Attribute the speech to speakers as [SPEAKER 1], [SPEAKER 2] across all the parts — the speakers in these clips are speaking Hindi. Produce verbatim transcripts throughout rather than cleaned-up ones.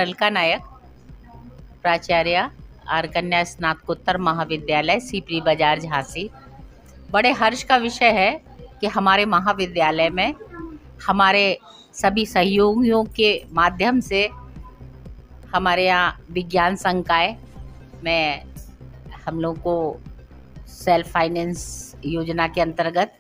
[SPEAKER 1] अलका नायक, प्राचार्य आर कन्या स्नातकोत्तर महाविद्यालय सीपरी बाजार झांसी। बड़े हर्ष का विषय है कि हमारे महाविद्यालय में हमारे सभी सहयोगियों के माध्यम से हमारे यहाँ विज्ञान संकाय में हम लोग को सेल्फ फाइनेंस योजना के अंतर्गत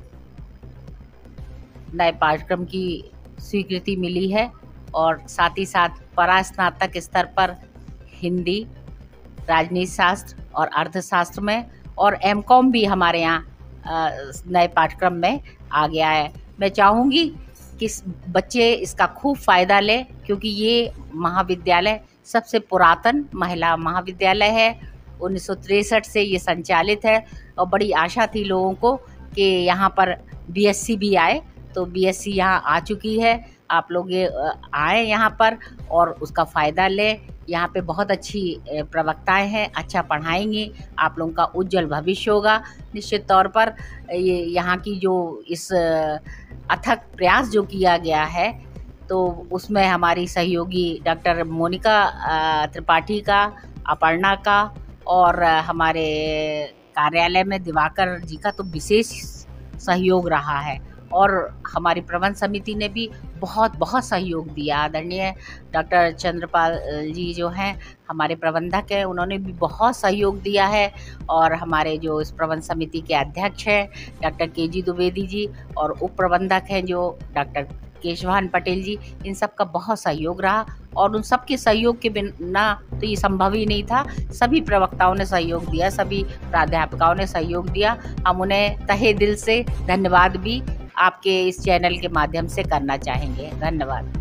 [SPEAKER 1] नए पाठ्यक्रम की स्वीकृति मिली है और साथ ही साथ परास्नातक स्तर पर हिंदी, राजनीति शास्त्र और अर्थशास्त्र में और एम कॉम भी हमारे यहाँ नए पाठ्यक्रम में आ गया है। मैं चाहूँगी कि बच्चे इसका खूब फ़ायदा लें, क्योंकि ये महाविद्यालय सबसे पुरातन महिला महाविद्यालय है। उन्नीस सौ तिरसठ से ये संचालित है और बड़ी आशा थी लोगों को कि यहाँ पर बीएससी भी आए, तो बीएससी यहाँ आ चुकी है। आप लोग ये आए यहाँ पर और उसका फ़ायदा लें। यहाँ पे बहुत अच्छी प्रवक्ताएं हैं, अच्छा पढ़ाएंगी, आप लोगों का उज्जवल भविष्य होगा। निश्चित तौर पर ये यहाँ की जो इस अथक प्रयास जो किया गया है, तो उसमें हमारी सहयोगी डॉक्टर मोनिका त्रिपाठी का, अपर्णा का और हमारे कार्यालय में दिवाकर जी का तो विशेष सहयोग रहा है। और हमारी प्रबंध समिति ने भी बहुत बहुत सहयोग दिया। आदरणीय डॉक्टर चंद्रपाल जी जो हैं हमारे प्रबंधक हैं, उन्होंने भी बहुत सहयोग दिया है। और हमारे जो इस प्रबंध समिति के अध्यक्ष हैं डॉक्टर के जी द्विवेदी जी और उप प्रबंधक हैं जो डॉक्टर केशवान पटेल जी, इन सब का बहुत सहयोग रहा और उन सब के सहयोग के बिना तो ये संभव ही नहीं था। सभी प्रवक्ताओं ने सहयोग दिया, सभी प्राध्यापकों ने सहयोग दिया। हम उन्हें तहे दिल से धन्यवाद भी आपके इस चैनल के माध्यम से करना चाहेंगे। धन्यवाद।